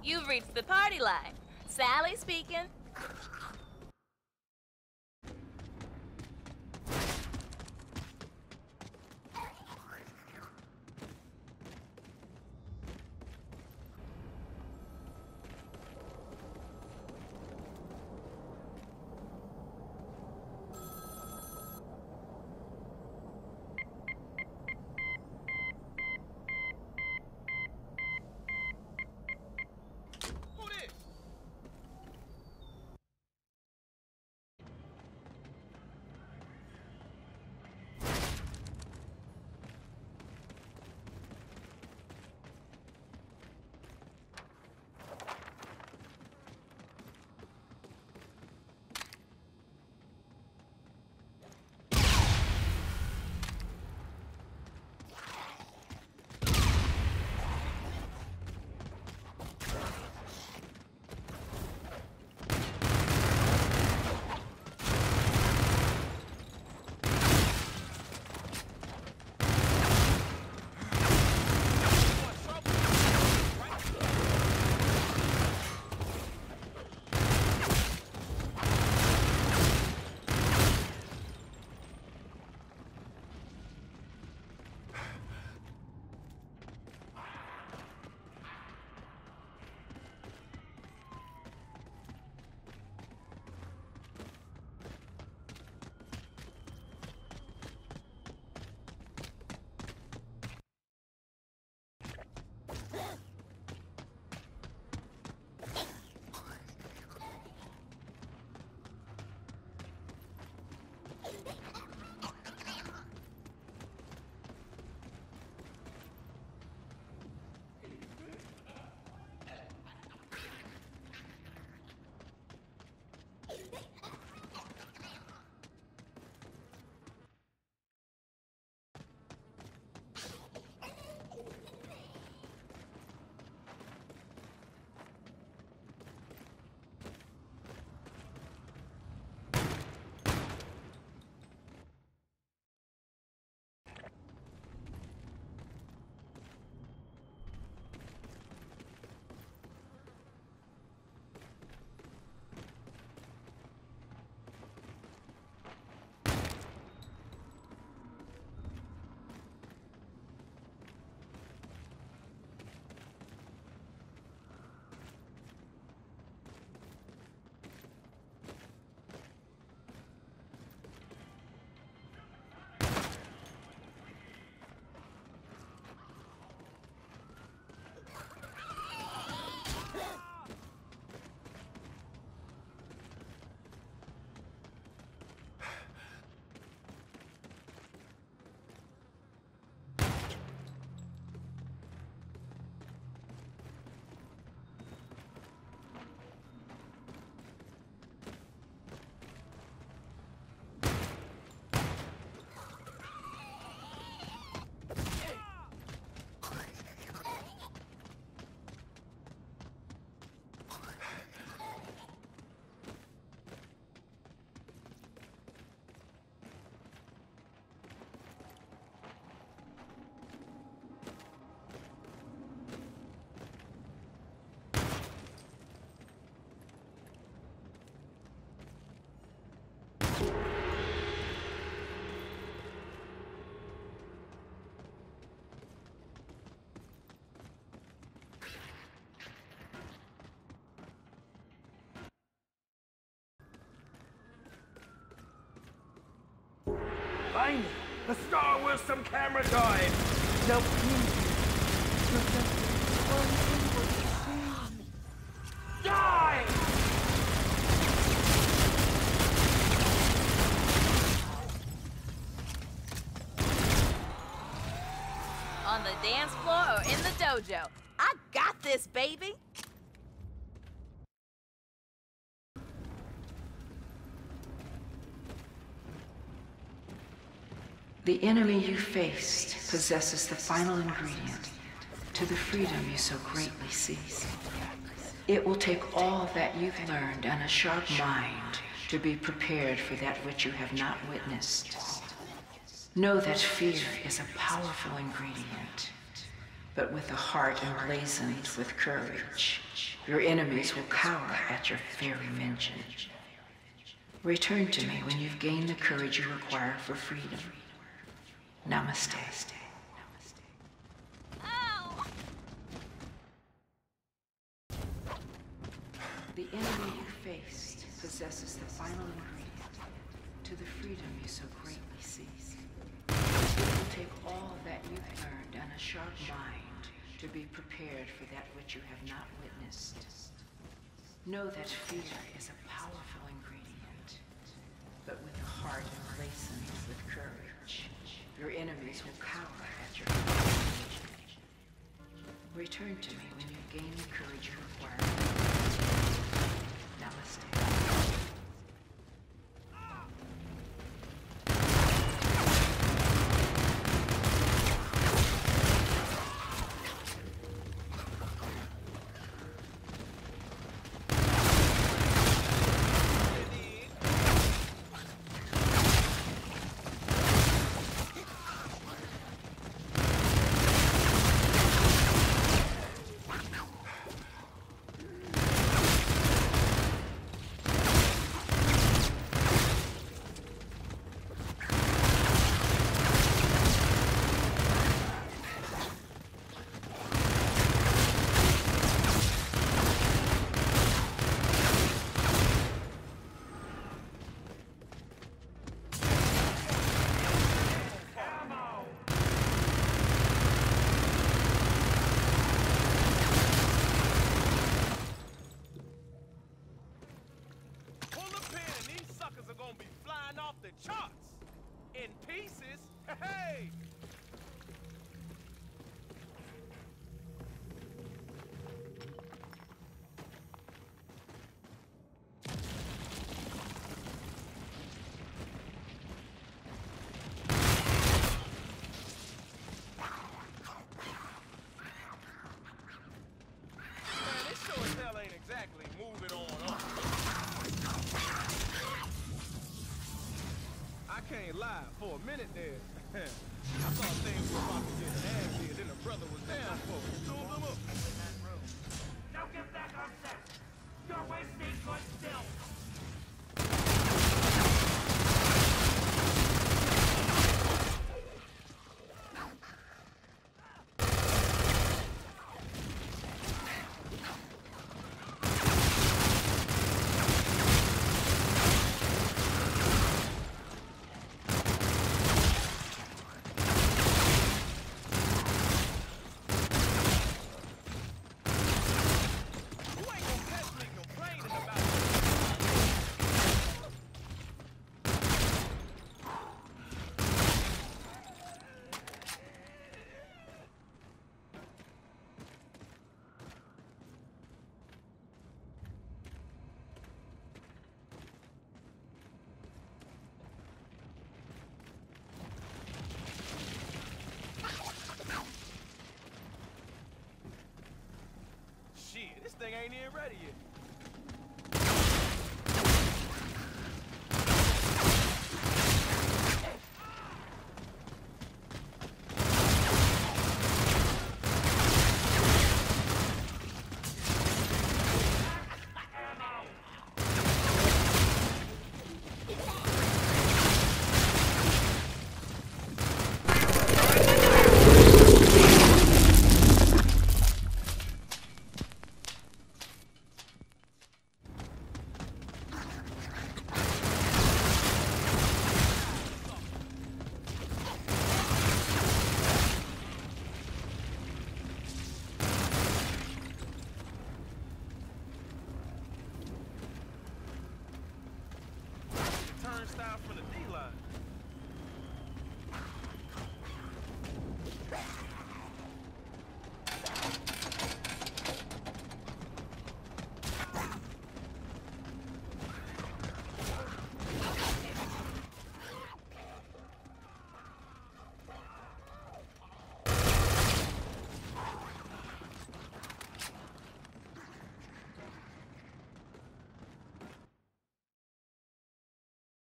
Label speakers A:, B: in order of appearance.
A: You've reached the party line. Sally speaking.
B: Finally, the Star Wars some camera time!
C: Now please, one thing.
B: Die!
A: On the dance floor or in the dojo. I got this, baby!
D: The enemy you faced possesses the final ingredient to the freedom you so greatly seek. It will take all that you've learned and a sharp mind to be prepared for that which you have not witnessed. Know that fear is a powerful ingredient, but with a heart emblazoned with courage. Your enemies will cower at your very mention. Return to me when you've gained the courage you require for freedom. Namaste.
A: Ow!
D: The enemy you faced possesses the final ingredient to the freedom you so greatly seek. It will take all that you've learned and a sharp mind to be prepared for that which you have not witnessed. Know that fear is a powerful ingredient, but with a heart emblazoned with courage, your enemies will cower at your command. Return to me when you've gained the courage you require. Namaste.
B: Charts in pieces. Hey! Man, this show as hell ain't exactly moving on up. I can't lie, for a minute there, I thought things were about to get nasty, and then the brother was down for it. Zoomed him up.
C: Now get back on set! You're wasting good still! Shit, this thing ain't even ready yet.